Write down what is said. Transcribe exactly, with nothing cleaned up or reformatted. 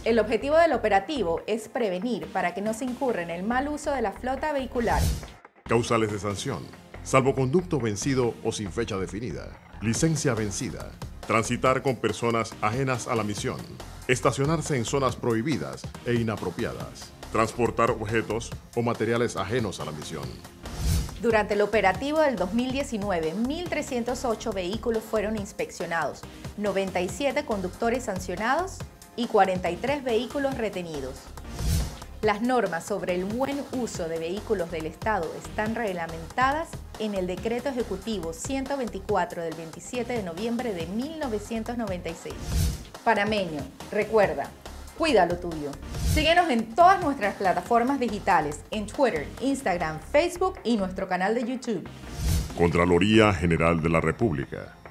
El objetivo del operativo es prevenir para que no se incurra en el mal uso de la flota vehicular. Causales de sanción: salvoconducto vencido o sin fecha definida, licencia vencida, transitar con personas ajenas a la misión, estacionarse en zonas prohibidas e inapropiadas, transportar objetos o materiales ajenos a la misión. Durante el operativo del dos mil diecinueve, mil trescientos ocho vehículos fueron inspeccionados, noventa y siete conductores sancionados y cuarenta y tres vehículos retenidos. Las normas sobre el buen uso de vehículos del Estado están reglamentadas en el Decreto Ejecutivo ciento veinticuatro del veintisiete de noviembre de mil novecientos noventa y seis. Panameño, recuerda, cuida lo tuyo. Síguenos en todas nuestras plataformas digitales, en Twitter, Instagram, Facebook y nuestro canal de YouTube. Contraloría General de la República.